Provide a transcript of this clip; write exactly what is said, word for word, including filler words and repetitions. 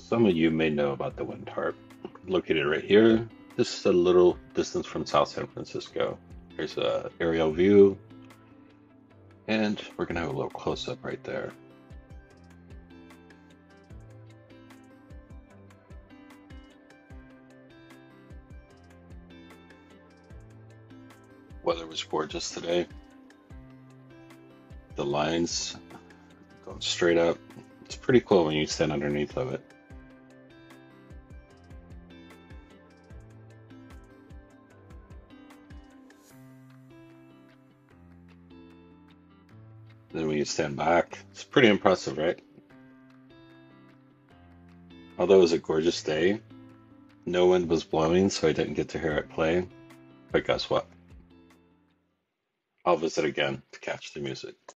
Some of you may know about the Wind Harp. Located right here, just a little distance from South San Francisco. Here's a aerial view, and we're gonna have a little close-up right there. Weather was gorgeous today. The lines going straight up. It's pretty cool when you stand underneath of it. Then when you stand back, it's pretty impressive, right? Although it was a gorgeous day, no wind was blowing, so I didn't get to hear it play. But guess what? I'll visit again to catch the music.